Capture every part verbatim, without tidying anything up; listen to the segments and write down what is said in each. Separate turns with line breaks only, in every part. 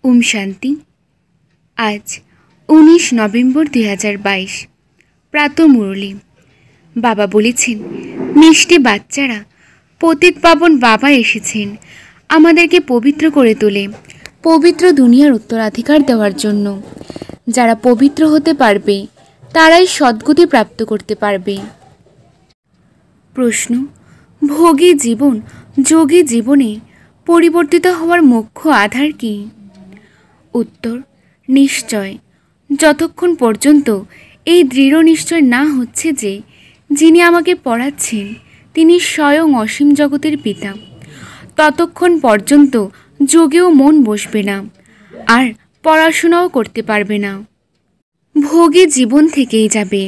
ওম শান্তি। আজ উনিশ নভেম্বর দুই হাজার বাইশ প্রাত মুরলি। বাবা বলেছেন, মিষ্টি বাচ্চারা, পতিত পাবন বাবা এসেছেন আমাদেরকে পবিত্র করে তোলে, পবিত্র দুনিয়ার উত্তরাধিকার দেওয়ার জন্য। যারা পবিত্র হতে পারবে তারাই সদ্গতি প্রাপ্ত করতে পারবে। প্রশ্ন: ভোগী জীবন যোগী জীবনে পরিবর্তিত হওয়ার মুখ্য আধার কি? উত্তর: নিশ্চয়। যতক্ষণ পর্যন্ত এই দৃঢ় নিশ্চয় না হচ্ছে যে যিনি আমাকে পড়াচ্ছেন তিনি স্বয়ং অসীম জগতের পিতা, ততক্ষণ পর্যন্ত যোগেও মন বসবে না, আর পড়াশোনাও করতে পারবে না। ভোগী জীবন থেকেই যাবে।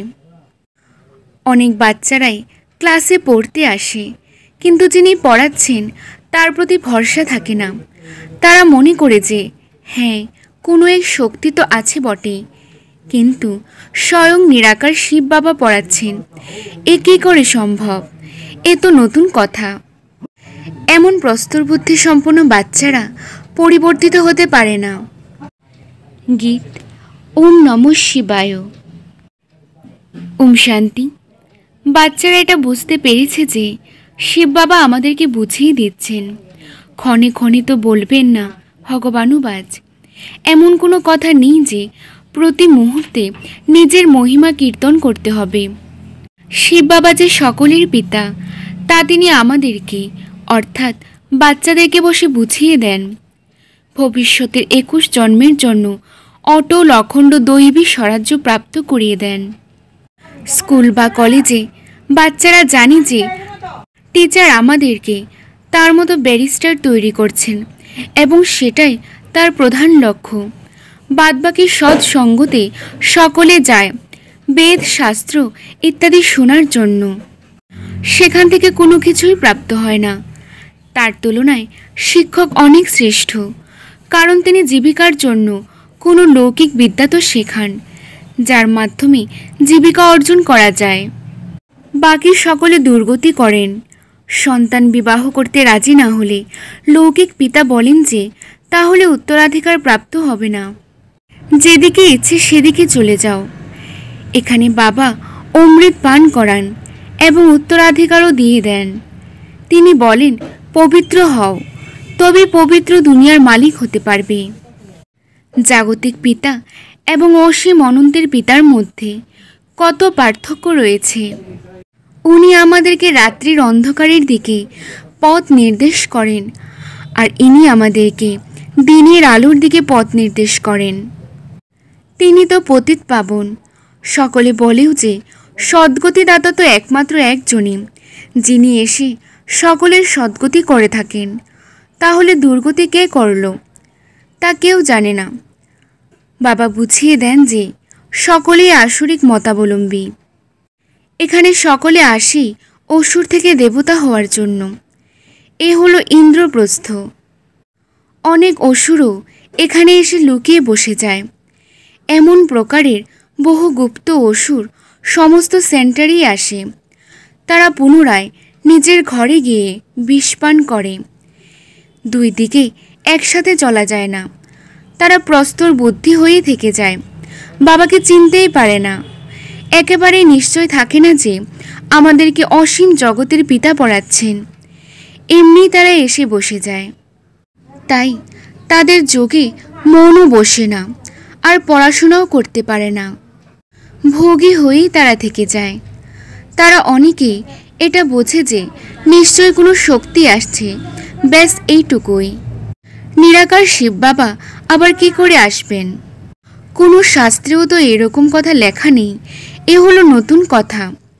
অনেক বাচ্চারাই ক্লাসে পড়তে আসে, কিন্তু যিনি পড়াচ্ছেন তার প্রতি ভরসা থাকে না। তারা মনে করে যে হ্যাঁ, কোনো এক শক্তি তো আছে বটে, কিন্তু স্বয়ং নিরাকার শিব বাবা পড়াচ্ছেন, এ কী করে সম্ভব? এ তো নতুন কথা। এমন প্রস্তর বুদ্ধি সম্পন্ন বাচ্চারা পরিবর্তিত হতে পারে না। গীত ওম নমঃ শিবায়। ওম শান্তি। বাচ্চারা এটা বুঝতে পেরেছে যে শিব বাবা আমাদেরকে বুঝিয়ে দিচ্ছেন, ক্ষণে ক্ষণে তো বলবেন না ভগবানুবাজ। এমন কোনো কথা নেই যে প্রতি মুহূর্তে নিজের মহিমা কীর্তন করতে হবে। শিব বাবা যে সকলের পিতা তা তিনি আমাদেরকে অর্থাৎ বাচ্চাদেরকে বসে বুঝিয়ে দেন। ভবিষ্যতের একুশ জন্মের জন্য অটল অখণ্ড দৈবী স্বরাজ্য প্রাপ্ত করিয়ে দেন। স্কুল বা কলেজে বাচ্চারা জানে যে টিচার আমাদেরকে তার মতো ব্যারিস্টার তৈরি করছেন এবং সেটাই তার প্রধান লক্ষ্য। বাদবাকি সৎসঙ্গতে সকলে যায় বেদ শাস্ত্র ইত্যাদি শোনার জন্য। সেখান থেকে কোনো কিছুই প্রাপ্ত হয় না। তার তুলনায় শিক্ষক অনেক শ্রেষ্ঠ, কারণ তিনি জীবিকার জন্য কোনো লৌকিক বিদ্যা তো শেখান যার মাধ্যমে জীবিকা অর্জন করা যায়। বাকি সকলে দুর্গতি করেন। সন্তান বিবাহ করতে রাজি না হলে লৌকিক পিতা বলেন যে তাহলে উত্তরাধিকার প্রাপ্ত হবে না, যেদিকে ইচ্ছে সেদিকে চলে যাও। এখানে বাবা অমৃত পান করান এবং উত্তরাধিকারও দিয়ে দেন। তিনি বলেন, পবিত্র হও, তবে পবিত্র দুনিয়ার মালিক হতে পারবে। জাগতিক পিতা এবং অসীম অনন্তের পিতার মধ্যে কত পার্থক্য রয়েছে। উনি আমাদেরকে রাত্রির অন্ধকারের দিকে পথ নির্দেশ করেন, আর ইনি আমাদেরকে দিনের আলোর দিকে পথ নির্দেশ করেন। তিনি তো পতিত পাবন। সকলে বলেও যে সদ্গতিদাতা তো একমাত্র একজনই, যিনি এসে সকলের সদ্গতি করে থাকেন। তাহলে দুর্গতি কে করল তা কেউ জানে না। বাবা বুঝিয়ে দেন যে সকলেই আসুরিক মতাবলম্বী। এখানে সকলে আসি অসুর থেকে দেবতা হওয়ার জন্য। এ হলো ইন্দ্রপ্রস্থ। অনেক অসুরও এখানে এসে লুকিয়ে বসে যায়। এমন প্রকারের বহু গুপ্ত অসুর সমস্ত সেন্টারেই আসে। তারা পুনরায় নিজের ঘরে গিয়ে বিষপান করে। দুই দিকে একসাথে চলা যায় না। তারা প্রস্তর বুদ্ধি হয়ে থেকে যায়, বাবাকে চিনতেই পারে না। একেবারে নিশ্চয় থাকে না যে আমাদেরকে অসীম জগতের পিতা পড়াচ্ছেন। এমনি তারা এসে বসে যায়। তাই তাদের যোগে মনও বসে না, আর পড়াশোনাও করতে পারে না। ভোগী হয়েই তারা থেকে যায়। তারা অনেকেই এটা বোঝে যে নিশ্চয় কোনো শক্তি আসছে, ব্যাস এইটুকুই। নিরাকার শিব বাবা আবার কি করে আসবেন? কোনো শাস্ত্রেও তো এরকম কথা লেখা নেই। এ হলো নতুন কথা।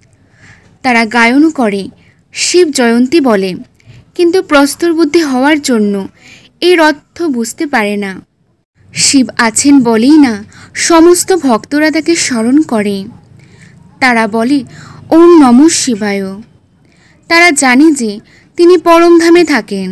তারা গায়নও করে, শিব জয়ন্তী বলে, কিন্তু প্রস্তর বুদ্ধি হওয়ার জন্য এর অর্থ বুঝতে পারে না। শিব আছেন বলেই না সমস্ত ভক্তরা তাকে স্মরণ করে। তারা বলে ওম নমঃ শিবায়। তারা জানে যে তিনি পরমধামে থাকেন।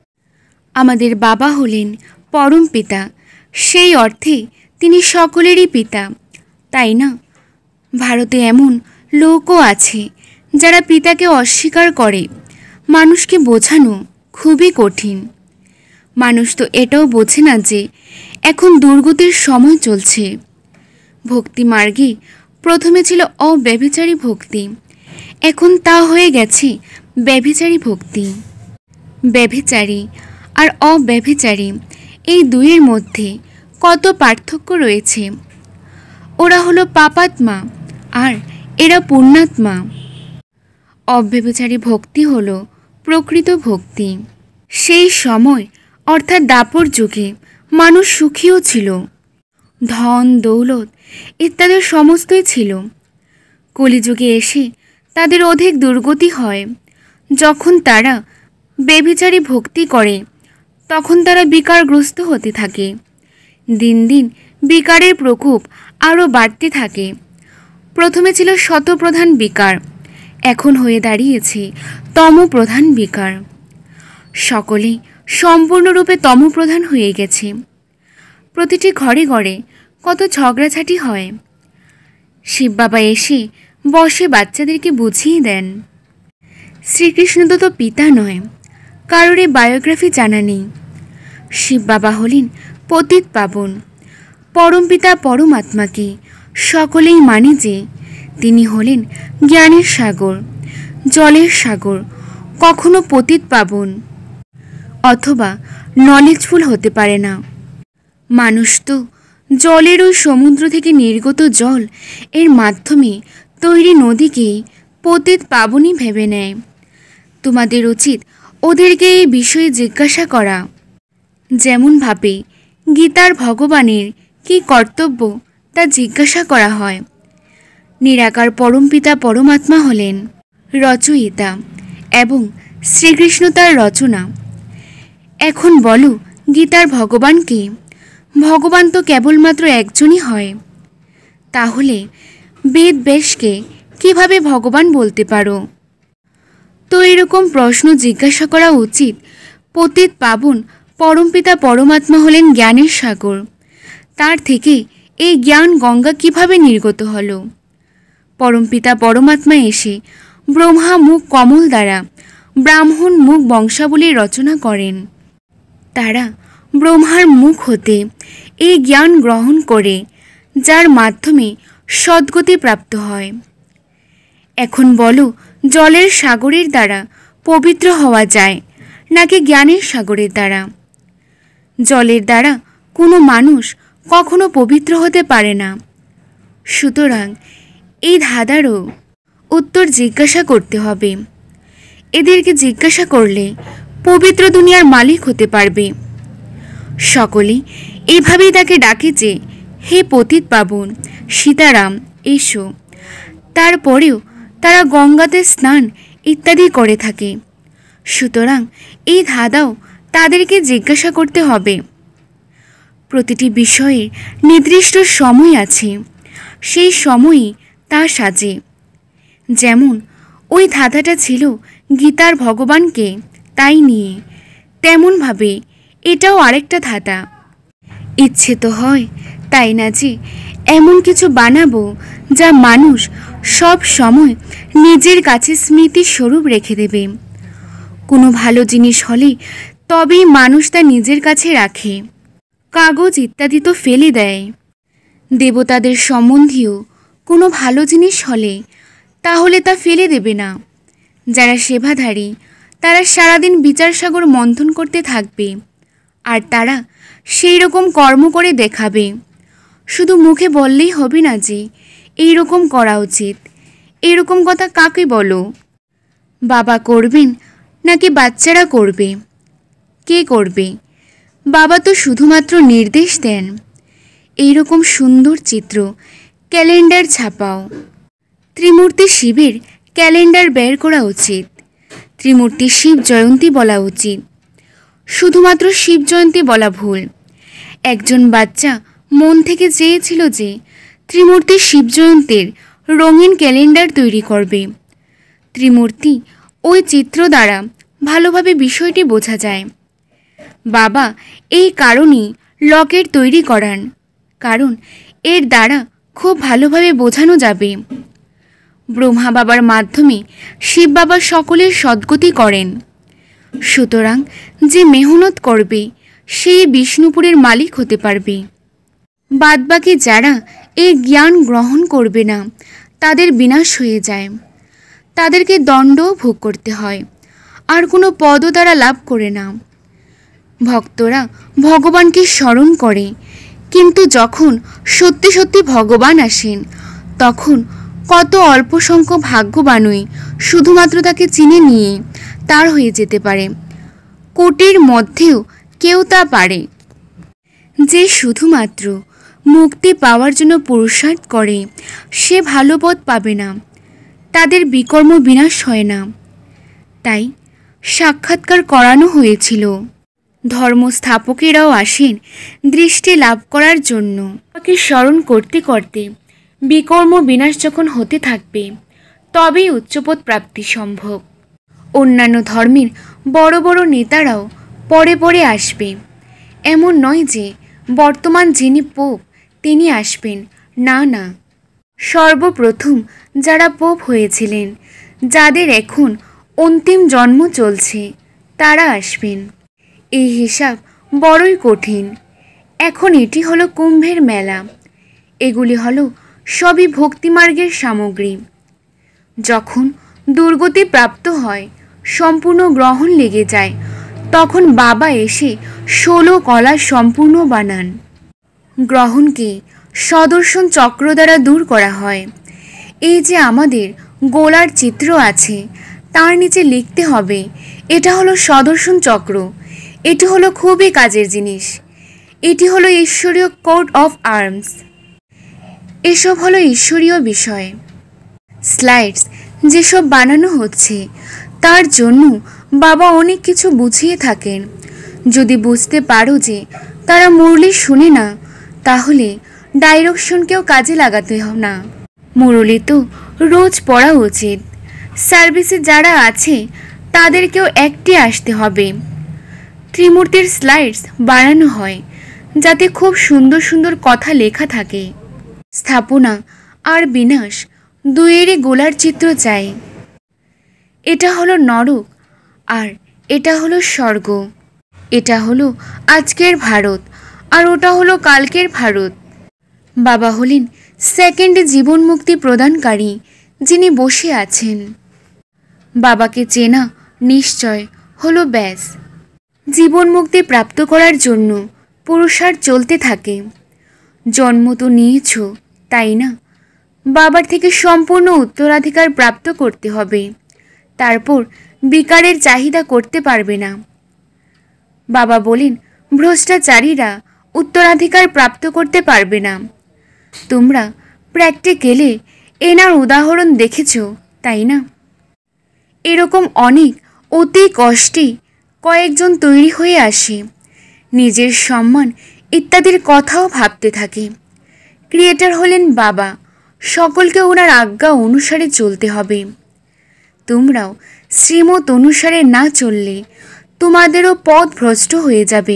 আমাদের বাবা হলেন পরম পিতা, সেই অর্থে তিনি সকলেরই পিতা, তাই না? ভারতে এমন লোকও আছে যারা পিতাকে অস্বীকার করে। মানুষকে বোঝানো খুবই কঠিন। মানুষ তো এটাও বোঝে না যে এখন দুর্গতির সময় চলছে। ভক্তি মার্গে প্রথমে ছিল অব্যভিচারী ভক্তি, এখন তা হয়ে গেছে ব্যভিচারী ভক্তি। ব্যভিচারী আর অব্যভিচারী এই দুইয়ের মধ্যে কত পার্থক্য রয়েছে। ওরা হলো পাপাত্মা আর এরা পুণ্যাত্মা। অব্যভিচারী ভক্তি হলো প্রকৃত ভক্তি। সেই সময় অর্থাৎ দাপর যুগে মানুষ সুখীও ছিল, ধন দৌলত ইত্যাদি সমস্তই ছিল। কলিযুগে এসে তাদের অধিক দুর্গতি হয়। যখন তারা ব্যভিচারী ভক্তি করে তখন তারা বিকারগ্রস্ত হতে থাকে। দিন দিন বিকারের প্রকোপ আরও বাড়তে থাকে। প্রথমে ছিল শতপ্রধান বিকার, এখন হয়ে দাঁড়িয়েছে তমপ্রধান বিকার। সকলেই সম্পূর্ণরূপে তমপ্রধান হয়ে গেছে। প্রতিটি ঘরে ঘরে কত ঝগড়াঝাটি হয়। শিব বাবা এসে বসে বাচ্চাদেরকে বুঝিয়ে দেন। শ্রীকৃষ্ণ তো তো পিতা নয়, কারোর বায়োগ্রাফি জানা নেই। শিব বাবা হলেন পতিত পাবন। পরমপিতা পরমাত্মাকে সকলেই মানে যে তিনি হলেন জ্ঞানের সাগর, জলের সাগর, কখনো পতিত পাবন অথবা নলেজফুল হতে পারে না। মানুষ তো জলের ওই সমুদ্র থেকে নির্গত জল এর মাধ্যমে তৈরি নদীকেই পতিত পাবনই ভেবে নেয়। তোমাদের উচিত ওদেরকে এই বিষয়ে জিজ্ঞাসা করা। যেমনভাবে গীতার ভগবানের কি কর্তব্য তা জিজ্ঞাসা করা হয়। নিরাকার পরমপিতা পরমাত্মা হলেন রচয়িতা এবং শ্রীকৃষ্ণ তার রচনা। এখন বলো, গীতার ভগবানকে? ভগবান তো কেবলমাত্র একজনই হয়। তাহলে বেদ ব্যাসকে কিভাবে ভগবান বলতে পারো? তো এরকম প্রশ্ন জিজ্ঞাসা করা উচিত। পতিত পাবন পরমপিতা পরমাত্মা হলেন জ্ঞানের সাগর। তার থেকে এই জ্ঞান গঙ্গা কিভাবে নির্গত হলো? পরমপিতা পরমাত্মা এসে ব্রহ্মা মুখ কমল দ্বারা ব্রাহ্মণ মুখ বংশাবলী রচনা করেন। তারা ব্রহ্মার মুখ হতে এই জ্ঞান গ্রহণ করে, যার মাধ্যমে সদ্গতি প্রাপ্ত হয়। এখন বলো, জলের সাগরের দ্বারা পবিত্র হওয়া যায় নাকি জ্ঞানের সাগরের দ্বারা? জলের দ্বারা কোনো মানুষ কখনো পবিত্র হতে পারে না। সুতরাং এই ধাঁধারও উত্তর জিজ্ঞাসা করতে হবে। এদেরকে জিজ্ঞাসা করলে পবিত্র দুনিয়ার মালিক হতে পারবে। সকলে এইভাবেই তাকে ডাকে যে, হে পতিত পাবন, সীতারাম এসো। তারপরেও তারা গঙ্গাতে স্নান ইত্যাদি করে থাকে। সুতরাং এই ধাঁধাও তাদেরকে জিজ্ঞাসা করতে হবে। প্রতিটি বিষয়ের নির্দিষ্ট সময় আছে, সেই সময়ই তা সাজে। যেমন ওই ধাঁধাটা ছিল গীতার ভগবানকে, তাই নিয়ে, তেমনভাবে এটাও আরেকটা ধাঁধা। ইচ্ছে তো হয় তাই না যে এমন কিছু বানাবো যা মানুষ সব সময় নিজের কাছে স্মৃতির স্বরূপ রেখে দেবে। কোনো ভালো জিনিস হলে তবেই মানুষ তা নিজের কাছে রাখে। কাগজ ইত্যাদি তো ফেলে দেয়। দেবতাদের সম্বন্ধীয় কোনো ভালো জিনিস হলে তাহলে তা ফেলে দেবে না। যারা সেবাধারী তারা সারাদিন বিচারসাগর মন্থন করতে থাকবে, আর তারা সেই রকম কর্ম করে দেখাবে। শুধু মুখে বললেই হবে না যে এই রকম করা উচিত। এরকম কথা কাকে বলো? বাবা করবেন নাকি বাচ্চারা করবে? কে করবে? বাবা তো শুধুমাত্র নির্দেশ দেন। এই রকম সুন্দর চিত্র ক্যালেন্ডার ছাপাও। ত্রিমূর্তি শিবের ক্যালেন্ডার বের করা উচিত। ত্রিমূর্তি শিব জয়ন্তী বলা উচিত। শুধুমাত্র শিব জয়ন্তী বলা ভুল। একজন বাচ্চা মন থেকে চেয়েছিল যে ত্রিমূর্তি শিব জয়ন্তীর রঙিন ক্যালেন্ডার তৈরি করবে। ত্রিমূর্তি ওই চিত্র দ্বারা ভালোভাবে বিষয়টি বোঝা যায়। বাবা এই কারণেই লকেট তৈরি করান, কারণ এর দ্বারা খুব ভালোভাবে বোঝানো যাবে। ব্রহ্মা বাবার মাধ্যমে শিব বাবা সকলের সদ্গতি করেন। সুতরাং যে মেহনত করবে সেই বিষ্ণুপুরের মালিক হতে পারবে। বাদবাকি যারা এই জ্ঞান গ্রহণ করবে না তাদের বিনাশ হয়ে যায়, তাদেরকে দণ্ডও ভোগ করতে হয়, আর কোনো পদও তারা লাভ করে না। ভক্তরা ভগবানকে স্মরণ করে, কিন্তু যখন সত্যি সত্যি ভগবান আসেন তখন কত অল্প সংখ্যক ভাগ্যবানই শুধুমাত্র তাকে চিনে নিয়ে তার হয়ে যেতে পারে। কোটির মধ্যেও কেউ তা পারে। যে শুধুমাত্র মুক্তি পাওয়ার জন্য পুরুষার্থ করে সে ভালো পথ পাবে না, তাদের বিকর্ম বিনাশ হয় না। তাই সাক্ষাৎকার করানো হয়েছিল। ধর্মস্থাপকেরাও আসেন দৃষ্টি লাভ করার জন্য। তাকে স্মরণ করতে করতে বিকর্ম বিনাশ যখন হতে থাকবে তবেই উচ্চপদ প্রাপ্তি সম্ভব। অন্যান্য ধর্মের বড় বড় নেতারাও পরে পরে আসবে। এমন নয় যে বর্তমান যিনি পোপ তিনি আসবেন, না না, সর্বপ্রথম যারা পোপ হয়েছিলেন, যাদের এখন অন্তিম জন্ম চলছে, তারা আসবেন। এই হিসাব বড়ই কঠিন। এখন এটি হলো কুম্ভের মেলা। এগুলি হলো সবই ভক্তিমার্গের সামগ্রী। যখন দুর্গতি প্রাপ্ত হয়, সম্পূর্ণ গ্রহণ লেগে যায়, তখন বাবা এসে ষোলো কলা সম্পূর্ণ বানান। গ্রহণকে সদর্শন চক্র দ্বারা দূর করা হয়। এই যে আমাদের গোলার চিত্র আছে, তার নিচে লিখতে হবে এটা হলো সদর্শন চক্র। এটি হলো খুবই কাজের জিনিস। এটি হলো ঈশ্বরীয় কোড অফ আর্মস। এসব হলো ঈশ্বরীয় বিষয়। স্লাইডস যেসব বানানো হচ্ছে তার জন্য বাবা অনেক কিছু বুঝিয়ে থাকেন। যদি বুঝতে পারো যে তারা মুরলি শুনে না, তাহলে ডাইরেকশনকেও কাজে লাগাতে হয় না। মুরলি তো রোজ পড়া উচিত। সার্ভিসে যারা আছে তাদেরকেও একটি আসতে হবে। ত্রিমূর্তির স্লাইডস বানানো হয় যাতে খুব সুন্দর সুন্দর কথা লেখা থাকে। স্থাপনা আর বিনাশ দুয়েরই গোলার চিত্র চাই। এটা হলো নরক আর এটা হলো স্বর্গ। এটা হলো আজকের ভারত আর ওটা হলো কালকের ভারত। বাবা হলেন সেকেন্ডে জীবন মুক্তি প্রদানকারী, যিনি বসে আছেন। বাবাকে চেনা নিশ্চয় হলো ব্যাস। জীবন মুক্তি প্রাপ্ত করার জন্য পুরুষার্থ চলতে থাকে। জন্ম তো নিয়েছ, তাই না? বাবার থেকে সম্পূর্ণ উত্তরাধিকার প্রাপ্ত করতে হবে, তারপর বিকারের চাহিদা করতে পারবে না। বাবা বলেন ভ্রষ্টাচারীরা উত্তরাধিকার প্রাপ্ত করতে পারবে না। তোমরা প্র্যাকটিক্যালে এনার উদাহরণ দেখেছ, তাই না? এরকম অনেক অতি কষ্টে কয়েকজন তৈরি হয়ে আসে, নিজের সম্মান ইত্যাদির কথাও ভাবতে থাকে। ক্রিয়েটর হলেন বাবা, সকলকে ওনার আজ্ঞা অনুসারে চলতে হবে। তোমরাও শ্রীমত অনুসারে না চললে তোমাদেরও পথ ভ্রষ্ট হয়ে যাবে।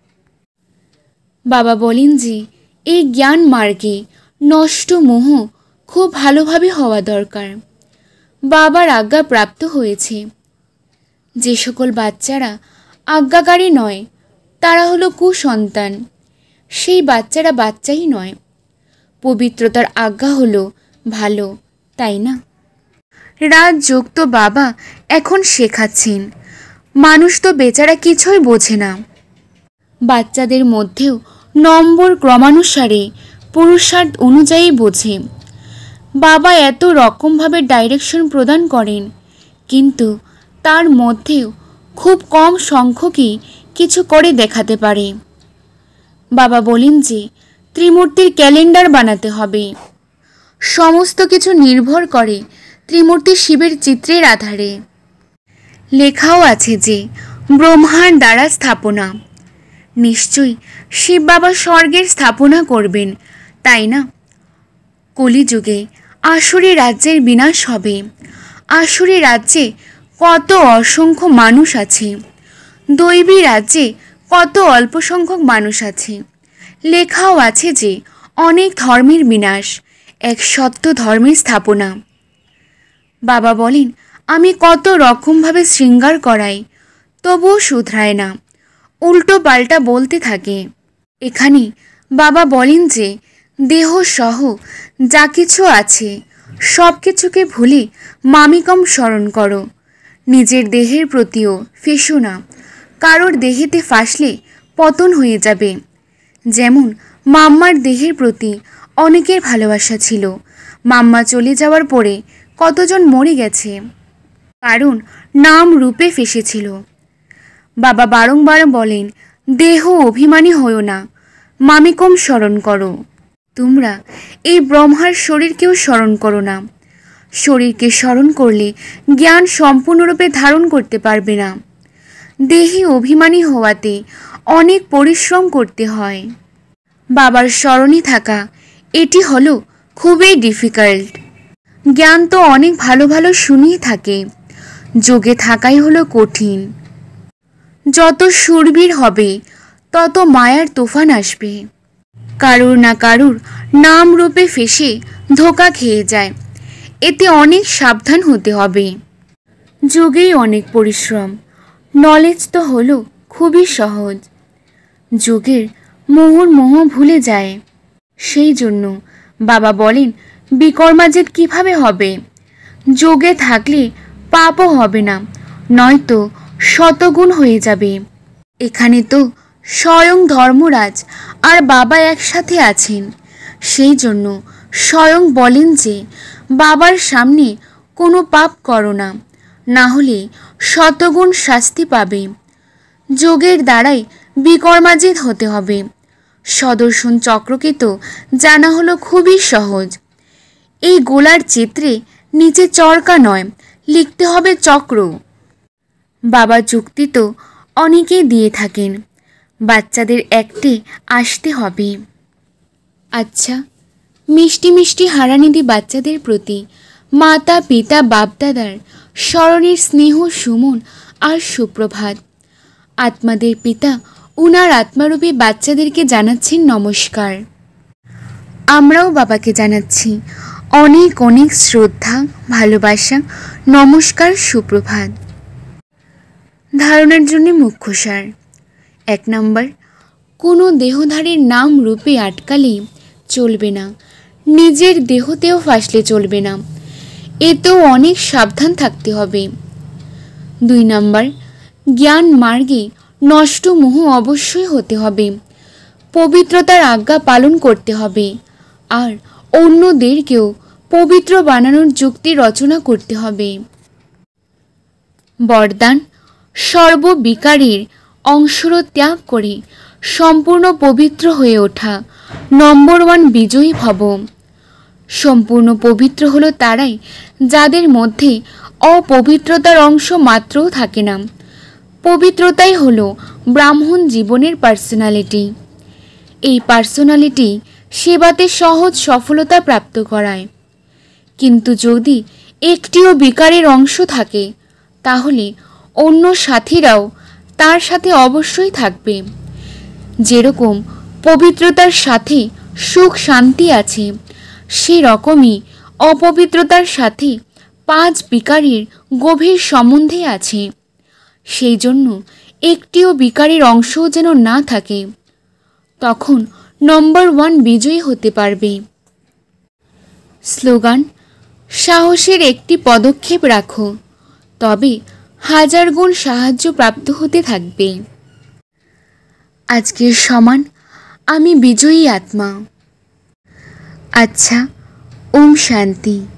বাবা বলেন যে এই জ্ঞান মার্গে নষ্ট মোহ খুব ভালোভাবে হওয়া দরকার। বাবার আজ্ঞা প্রাপ্ত হয়েছে। যে সকল বাচ্চারা আজ্ঞাকারী নয় তারা হলো কুসন্তান। সেই বাচ্চারা বাচ্চাই নয়। পবিত্রতার আজ্ঞা হলো ভালো, তাই না? রাজযোগ তো বাবা এখন শেখাচ্ছেন। মানুষ তো বেচারা কিছুই বোঝে না। বাচ্চাদের মধ্যেও নম্বর ক্রমানুসারে পুরুষার্থ অনুযায়ী বোঝে। বাবা এত রকমভাবে ডাইরেকশন প্রদান করেন, কিন্তু তার মধ্যেও খুব কম সংখ্যকই কিছু করে দেখাতে পারে। বাবা বলেন যে ত্রিমূর্তির ক্যালেন্ডার বানাতে হবে। সমস্ত কিছু নির্ভর করে ত্রিমূর্তি শিবের চিত্রের আধারে। লেখাও আছে যে ব্রহ্মার দ্বারা স্থাপনা। নিশ্চয়ই শিব বাবা স্বর্গের স্থাপনা করবেন, তাই না? কলিযুগে আসুরি রাজ্যের বিনাশ হবে। আসুরি রাজ্যে কত অসংখ্য মানুষ আছে, দৈবী রাজ্যে কত অল্প সংখ্যক মানুষ আছে। লেখাও আছে যে অনেক ধর্মের বিনাশ, এক সত্য ধর্মের স্থাপনা। বাবা বলেন আমি কত রকমভাবে শৃঙ্গার করাই, তবুও শুধরায় না। উল্টো পাল্টা বলতে থাকে। এখানে বাবা বলেন যে দেহ সহ যা কিছু আছে সব কিছুকে ভুলে মামিকম স্মরণ করো। নিজের দেহের প্রতিও ফেসো না, কারোর দেহেতে ফাঁসলে পতন হয়ে যাবে। যেমন মাম্মার দেহের প্রতি অনেকের ভালোবাসা ছিল, মাম্মা চলে যাওয়ার পরে কতজন মরে গেছে, কারণ নাম রূপে ফেসেছিল। বাবা বারংবার বলেন, দেহ অভিমানী হও না, মামিকম স্মরণ করো। তোমরা এই ব্রহ্মার শরীরকেও স্মরণ করো না। শরীরকে স্মরণ করলে জ্ঞান সম্পূর্ণরূপে ধারণ করতে পারবে না। দেহে অভিমানী হওয়াতে অনেক পরিশ্রম করতে হয়। বাবার স্মরণে থাকা এটি হলো খুবই ডিফিকাল্ট। জ্ঞান তো অনেক ভালো ভালো শুনিয়ে থাকে, যোগে থাকাই হলো কঠিন। যত শূরবীর হবে তত মায়ার তুফান আসবে। কারুর না কারুর নাম রূপে ফেসে ধোঁকা খেয়ে যায়, এতে অনেক সাবধান হতে হবে। যোগেই অনেক পরিশ্রম, নলেজ তো হলো খুবই সহজ। যোগের মোহর মোহ ভুলে যায়। সেই জন্য বাবা বলেন, বিকর্মাজিত কিভাবে হবে? যোগে থাকলে পাপও হবে না, নয়তো শতগুণ হয়ে যাবে। এখানে তো স্বয়ং ধর্মরাজ আর বাবা একসাথে আছেন, সেই জন্য স্বয়ং বলেন যে বাবার সামনে কোনো পাপ করো না, না হলে শতগুণ শাস্তি পাবে। যোগের দ্বারাই বিকর্মাজিত হতে হবে। সদর্শন চক্রকে তো জানা হলো খুবই সহজ। এই গোলার চিত্রে নিচে চরকা নয়, লিখতে হবে চক্র। বাবা যুক্তি তো অনেকেই দিয়ে থাকেন, বাচ্চাদের একটে আসতে হবে। আচ্ছা, মিষ্টি মিষ্টি হারানিধি বাচ্চাদের প্রতি মাতা পিতা বাপদাদার স্মরণের স্নেহ সুমন আর সুপ্রভাত। আত্মাদের পিতা উনার আত্মারূপী বাচ্চাদেরকে জানাচ্ছেন নমস্কার। আমরাও বাবাকে জানাচ্ছি অনেক অনেক শ্রদ্ধা, ভালোবাসা, নমস্কার, সুপ্রভাত। ধারণার জন্য মুখ্য সার। এক নম্বর, কোনো দেহধারীর নাম রূপে আটকালে চলবে না, নিজের দেহতেও ফাঁসলে চলবে না, এতেও অনেক সাবধান থাকতে হবে। দুই নম্বর, জ্ঞান মার্গে নষ্ট মোহ অবশ্যই হতে হবে, পবিত্রতার আজ্ঞা পালন করতে হবে, আর অন্যদেরকেও পবিত্র বানানোর যুক্তি রচনা করতে হবে। বরদান, সর্ববিকারের অংশর ত্যাগ করে সম্পূর্ণ পবিত্র হয়ে ওঠা। নম্বর ওয়ান, বিজয়ী ভব। সম্পূর্ণ পবিত্র হলো তারাই যাদের মধ্যে অপবিত্রতার অংশ মাত্রও থাকে না। পবিত্রতাই হলো ব্রাহ্মণ জীবনের পার্সোনালিটি। এই পার্সোনালিটি সেবাতে সহজ সফলতা প্রাপ্ত করায়। কিন্তু যদি একটিও বিকারের অংশ থাকে তাহলে অন্য সাথীরাও তার সাথে অবশ্যই থাকবে। যেরকম পবিত্রতার সাথে সুখ শান্তি আছে, সেরকমই অপবিত্রতার সাথে পাঁচ বিকারের গভীর সম্বন্ধে আছে। সেই জন্য একটিও বিকারের অংশও যেন না থাকে, তখন নম্বর ওয়ান বিজয়ী হতে পারবে। স্লোগান, সাহসের একটি পদক্ষেপ রাখো, তবে হাজার গুণ সাহায্য প্রাপ্ত হতে থাকবে। আজকের সমান আমি বিজয়ী আত্মা। আচ্ছা, ওম শান্তি।